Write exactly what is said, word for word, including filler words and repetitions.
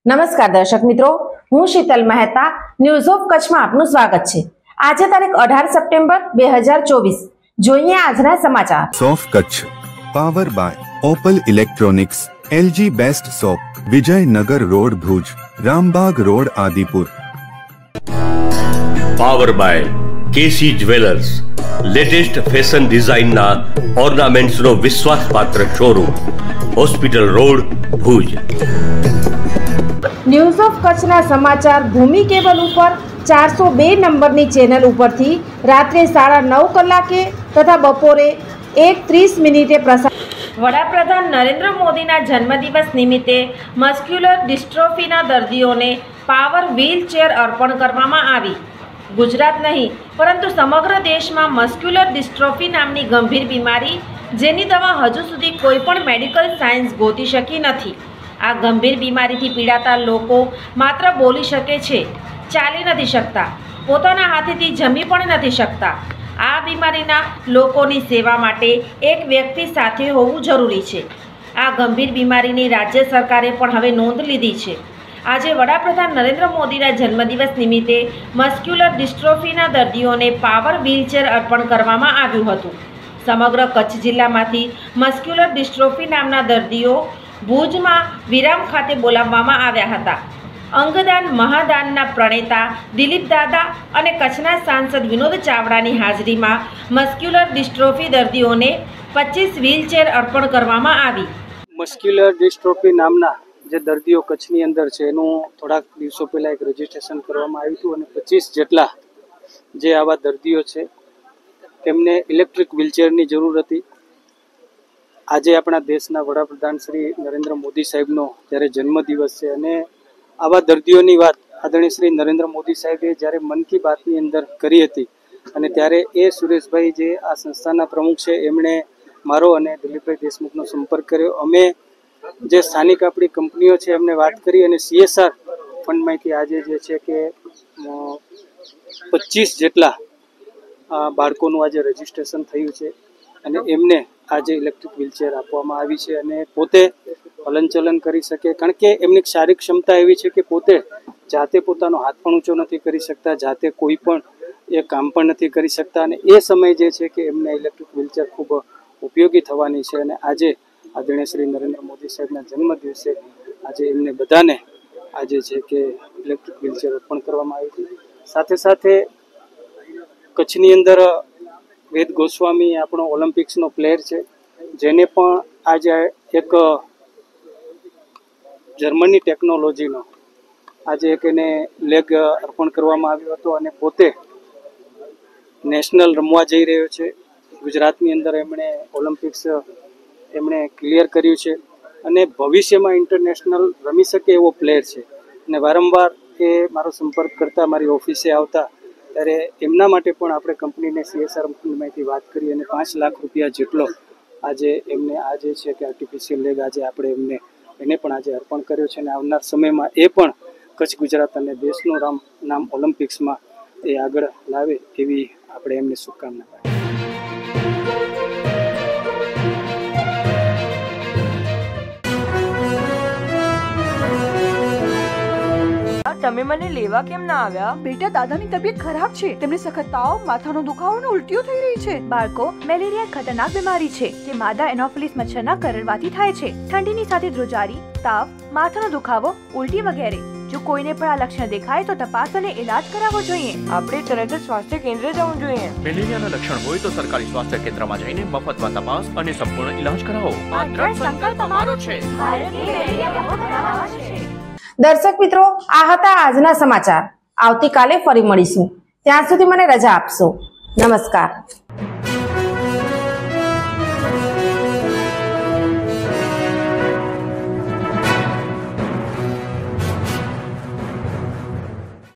નમસ્કાર દર્શક મિત્રો, હું શીતલ મહેતા ન્યૂઝ ઓફ કચ્છમાં આપનું સ્વાગત છે। આજે તારીખ અઢાર સપ્ટેમ્બર બે હજાર ચોવીસ। જોઈએ આજના સમાચાર। સોફ Kutch power by Opal electronics, LG best shop, Vijaynagar road Bhuj, Rambagh road Adipur. Power by KC jewellers, latest fashion ડિઝાઇનના ઓર્નામેન્ટ્સનો વિશ્વાસપાત્ર showroom, hospital road Bhuj. News of કચ્છના સમાચાર ભૂમિ કેબલ ઉપર ચારસો બે નંબરની ચેનલ ઉપરથી રાત્રે સાડા નવ કલાકે તથા બપોરે એક ત્રીસ મિનિટે પ્રસાર। વડાપ્રધાન નરેન્દ્ર મોદીના જન્મદિવસ નિમિત્તે મસ્ક્યુલર ડિસ્ટ્રોફીના દર્દીઓને પાવર વ્હીલચેર અર્પણ કરવામાં આવી। ગુજરાત નહીં પરંતુ સમગ્ર દેશમાં મસ્ક્યુલર ડિસ્ટ્રોફી નામની ગંભીર બીમારી જેની દવા હજુ સુધી કોઈ પણ મેડિકલ સાયન્સ ગોતી શકી નથી। આ ગંભીર બીમારીથી પીડાતા લોકો માત્ર બોલી શકે છે, ચાલી નથી શકતા, પોતાના હાથેથી જમી પણ નથી શકતા। આ બીમારીના લોકોની સેવા માટે એક વ્યક્તિ સાથે હોવું જરૂરી છે। આ ગંભીર બીમારીની રાજ્ય સરકારે પણ હવે નોંધ લીધી છે। આજે વડાપ્રધાન નરેન્દ્ર મોદીના જન્મદિવસ નિમિત્તે મસ્ક્યુલર ડિસ્ટ્રોફીના દર્દીઓને પાવર વ્હીલચેર અર્પણ કરવામાં આવ્યું હતું। સમગ્ર કચ્છ જિલ્લામાંથી મસ્ક્યુલર ડિસ્ટ્રોફી નામના દર્દીઓ ભુજમાં વિરામ ખાતે બોલાવવામાં આવ્યા હતા। અંગદાન મહાદાનના પ્રણેતા દિલીપ દાદા અને કચ્છના સાંસદ વિનોદ ચાવડાની હાજરીમાં મસ્ક્યુલર ડિસ્ટ્રોફી દર્દીઓને પચીસ વ્હીલચેર અર્પણ કરવામાં આવી। મસ્ક્યુલર ડિસ્ટ્રોફી નામના જે દર્દીઓ કચ્છની અંદર છે એનું થોડાક દિવસો પહેલાં એક રજીસ્ટ્રેશન કરવામાં આવ્યું હતું અને પચીસ જેટલા જે આવા દર્દીઓ છે તેમને ઇલેક્ટ્રિક વ્હીલચેરની જરૂર હતી। આજે આપણા દેશના વડાપ્રધાન શ્રી નરેન્દ્ર મોદી સાહેબનો જ્યારે જન્મદિવસ છે અને આવા દર્દીઓની વાત આદરણીય શ્રી નરેન્દ્ર મોદી સાહેબે જ્યારે મન કી બાતની અંદર કરી હતી અને ત્યારે એ સુરેશભાઈ જે આ સંસ્થાના પ્રમુખ છે એમણે મારો અને દિલીપભાઈ દેશમુખનો સંપર્ક કર્યો। અમે જે સ્થાનિક આપણી કંપનીઓ છે એમને વાત કરી અને સીએસઆર ફંડમાંથી આજે જે છે કે પચીસ જેટલા બાળકોનું આજે રજીસ્ટ્રેશન થયું છે અને એમને આજે ઇલેક્ટ્રિક વ્હીલચેર આપવામાં આવી છે અને પોતે હલનચલન કરી શકે, કારણ કે એમની શારીરિક ક્ષમતા એવી છે કે પોતે જાતે પોતાનો હાથ પણ ઊંચો નથી કરી શકતા, જાતે કોઈ પણ એ કામ પણ નથી કરી શકતા અને એ સમય જે છે કે એમને ઇલેક્ટ્રિક વ્હીલચેર ખૂબ ઉપયોગી થવાની છે। અને આજે આદરણીય શ્રી નરેન્દ્ર મોદી સાહેબના જન્મદિવસે આજે એમને બધાને આજે છે કે ઇલેક્ટ્રિક વ્હીલચેર અર્પણ કરવામાં આવી હતી। સાથે સાથે કચ્છની અંદર વેદ ગોસ્વામી આપણો ઓલિમ્પિક્સનો પ્લેયર છે જેને પણ આજે એક જર્મની ટેકનોલોજીનો આજે એક એને લેગ અર્પણ કરવામાં આવ્યો હતો અને પોતે નેશનલ રમવા જઈ રહ્યો છે। ગુજરાતની અંદર એમણે ઓલિમ્પિક્સ એમણે ક્લિયર કર્યું છે અને ભવિષ્યમાં ઇન્ટરનેશનલ રમી શકે એવો પ્લેયર છે અને વારંવાર એ મારો સંપર્ક કરતા મારી ઓફિસે આવતા ત્યારે એમના માટે પણ આપણે કંપનીને સીએસઆર ફંડમાંથી વાત કરી અને પાંચ લાખ રૂપિયા જેટલો આજે એમને આજે છે કે આર્ટિફિશિયલ લેગ આજે આપણે એમને એને પણ આજે અર્પણ કર્યો છે અને આવનાર સમયમાં એ પણ કચ્છ ગુજરાત અને દેશનું રામ નામ ઓલિમ્પિક્સમાં એ આગળ લાવે એવી આપણે એમને શુભકામના પાઠવીએ। તમે મને લેવા કેમ ના આવ્યા? બેટા, દાદાની તબિયત ખરાબ છે, તેમને સખત તાવ, માથાનો દુખાવો અને ઉલટીઓ થઈ રહી છે। બાળકો, મેલેરિયા ખતરનાક બીમારી છે જે માદા એનોફિલિસ મચ્છરના કરડવાથી થાય છે। ઠંડીની સાથે ધ્રુજારી, તાવ, માથાનો દુખાવો, ઉલટી વગેરે। જો કોઈને પણ આ લક્ષણ દેખાય તો તપાસ અને ઇલાજ કરાવવો જોઈએ। આપણે તરત જ સ્વાસ્થ્ય કેન્દ્ર જવું જોઈએ। મેલેરિયાના લક્ષણ હોય તો સરકારી સ્વાસ્થ્ય કેન્દ્રમાં જઈને મફતમાં તપાસ અને સંપૂર્ણ ઇલાજ કરાવો। આ દ્રઢ સંકલ્પ અમારો છે। દર્શક મિત્રો, આ હતા આજના સમાચાર। આવતીકાલે ફરી મળીશું, ત્યાં સુધી મને રજા આપશો। નમસ્કાર।